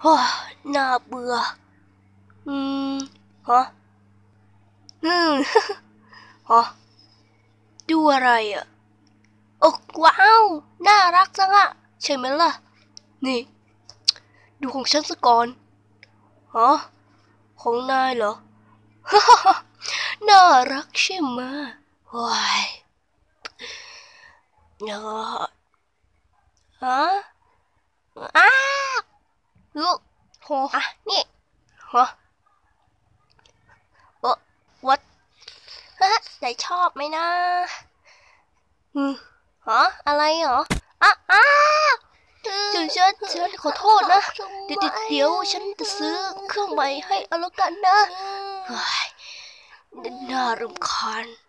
โอ้น่าเบื่อฮะฮะดูอะไรอ่ะโอ้ว้าวน่ารักจังอะใช่ไหมล่ะนี่ดูของฉันซะก่อนฮะของนายเหรอ น่ารักใช่ไหมว้ายเนาะฮะอ้าลูกโหอ่ะนี่ฮะวัดฮะไหนชอบไหมนะฮะอะไรเหรอฉันขอโทษนะเดี๋ยวฉันจะซื้อเครื่องใหม่ให้เอาแล้วกันนะน่ารำคาญ